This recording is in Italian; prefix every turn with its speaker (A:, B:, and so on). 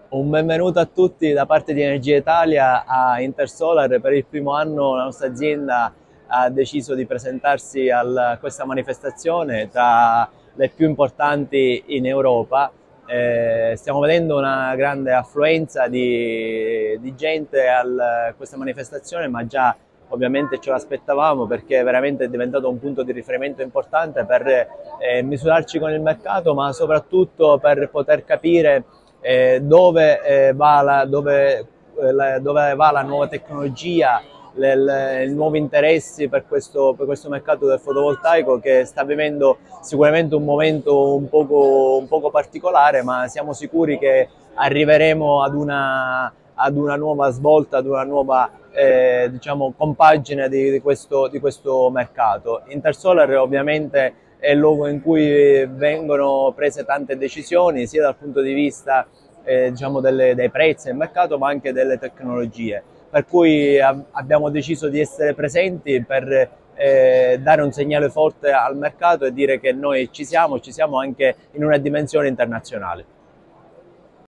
A: Un benvenuto a tutti da parte di Energia Italia a Intersolar. Per il primo anno la nostra azienda ha deciso di presentarsi a questa manifestazione tra le più importanti in Europa. Stiamo vedendo una grande affluenza di gente a questa manifestazione, ma già ovviamente ce l'aspettavamo perché veramente è diventato un punto di riferimento importante per misurarci con il mercato, ma soprattutto per poter capire dove va la nuova tecnologia, i nuovi interessi per questo mercato del fotovoltaico che sta vivendo sicuramente un momento un poco particolare, ma siamo sicuri che arriveremo ad una nuova svolta, ad una nuova diciamo, compagine di questo mercato. Intersolar ovviamente è il luogo in cui vengono prese tante decisioni, sia dal punto di vista diciamo dei prezzi del mercato, ma anche delle tecnologie. Per cui abbiamo deciso di essere presenti per dare un segnale forte al mercato e dire che noi ci siamo anche in una dimensione internazionale.